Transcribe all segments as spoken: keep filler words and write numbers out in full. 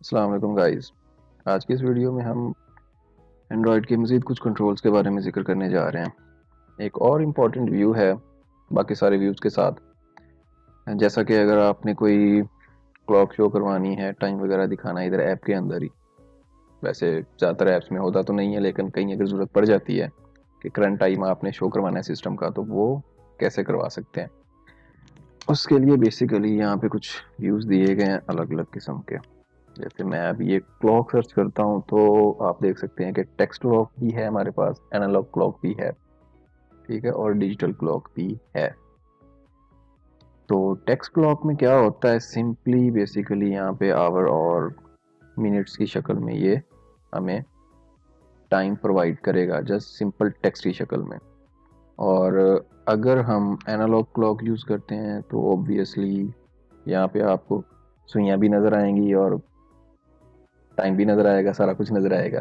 अस्सलाम वालेकुम गाइस। आज की इस वीडियो में हम एंड्रॉयड के मज़ीद कुछ कंट्रोल्स के बारे में ज़िक्र करने जा रहे हैं। एक और इम्पॉर्टेंट व्यू है बाकी सारे व्यूज़ के साथ, जैसा कि अगर आपने कोई क्लॉक शो करवानी है, टाइम वगैरह दिखाना है इधर ऐप के अंदर ही। वैसे ज़्यादातर ऐप्स में होता तो नहीं है, लेकिन कहीं अगर ज़रूरत पड़ जाती है कि करंट टाइम आपने शो करवाना है सिस्टम का, तो वो कैसे करवा सकते हैं। उसके लिए बेसिकली यहाँ पे कुछ व्यूज़ दिए गए हैं अलग अलग किस्म के। जैसे मैं अभी ये क्लॉक सर्च करता हूँ तो आप देख सकते हैं कि टेक्स्ट क्लॉक भी है हमारे पास, एनालॉग क्लॉक भी है, ठीक है, और डिजिटल क्लॉक भी है। तो टेक्स्ट क्लॉक में क्या होता है, सिंपली बेसिकली यहाँ पे आवर और मिनट्स की शक्ल में ये हमें टाइम प्रोवाइड करेगा, जस्ट सिंपल टेक्स्ट की शक्ल में। और अगर हम एनालॉग क्लॉक यूज़ करते हैं तो ऑब्वियसली यहाँ पे आपको सुइयाँ भी नज़र आएंगी और टाइम भी नज़र आएगा, सारा कुछ नज़र आएगा।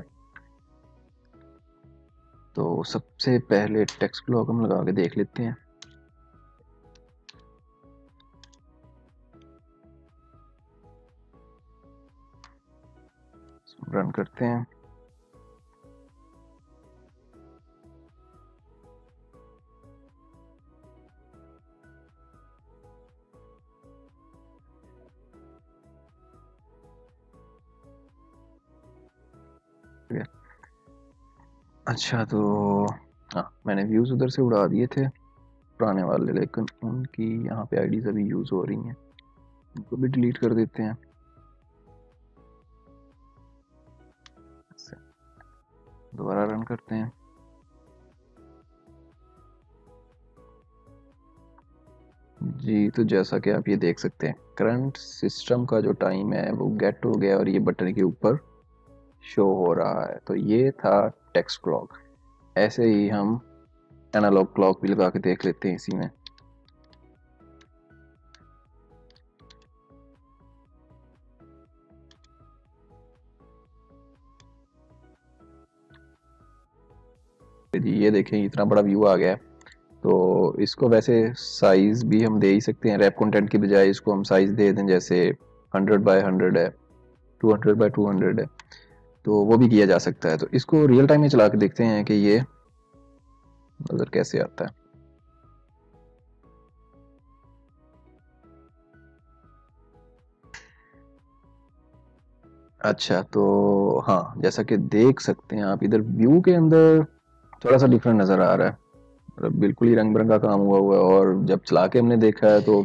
तो सबसे पहले टेक्स्ट क्लॉक हम लगा के देख लेते हैं। रन करते हैं। अच्छा, तो हाँ, मैंने व्यूज़ उधर से उड़ा दिए थे पुराने वाले, लेकिन उनकी यहाँ पे आईडीज अभी यूज़ हो रही हैं, उनको भी डिलीट कर देते हैं। दोबारा रन करते हैं। जी, तो जैसा कि आप ये देख सकते हैं, करंट सिस्टम का जो टाइम है वो गेट हो गया और ये बटन के ऊपर शो हो रहा है। तो ये था टेक्स्ट क्लॉक। ऐसे ही हम एनालॉग क्लॉक भी लगा के देख लेते हैं इसी में। जी, ये देखें इतना बड़ा व्यू आ गया है। तो इसको वैसे साइज़ भी हम दे ही सकते हैं, रैप कंटेंट की बजाय इसको हम साइज़ दे दें, जैसे हंड्रेड बाय हंड्रेड है, two hundred by two hundred है, तो वो भी किया जा सकता है। तो इसको रियल टाइम में चला के देखते हैं कि ये नज़र कैसे आता है। अच्छा, तो हाँ, जैसा कि देख सकते हैं आप, इधर व्यू के अंदर थोड़ा सा डिफरेंट नज़र आ रहा है, मतलब बिल्कुल ही रंग बिरंगा काम हुआ हुआ है। और जब चला के हमने देखा है तो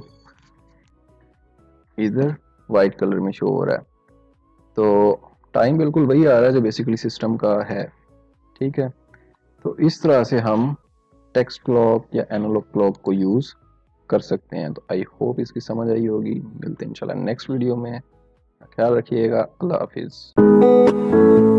इधर वाइट कलर में शो हो रहा है। तो टाइम बिल्कुल वही आ रहा है जो बेसिकली सिस्टम का है, ठीक है। तो इस तरह से हम टेक्स्ट क्लॉक या एनालॉग क्लॉक को यूज़ कर सकते हैं। तो आई होप इसकी समझ आई होगी। मिलते हैं इंशाल्लाह नेक्स्ट वीडियो में। ख्याल रखिएगा। अल्लाह हाफिज़।